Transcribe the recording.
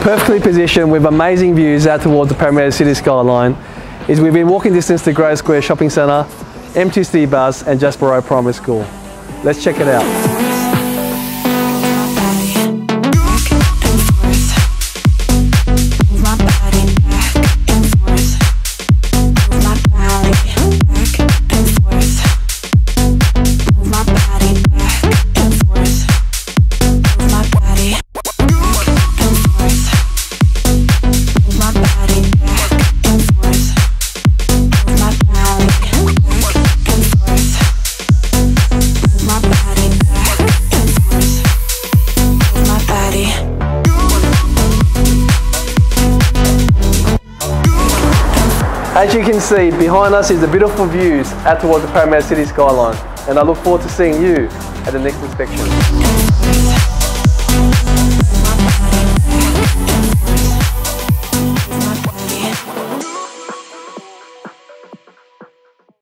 perfectly positioned with amazing views out towards the Parramatta city skyline, is within walking distance to Grove Square Shopping Centre, MTC Bus and Jasper Road Primary School. Let's check it out. As you can see, behind us is the beautiful views out towards the Parramatta city skyline, and I look forward to seeing you at the next inspection.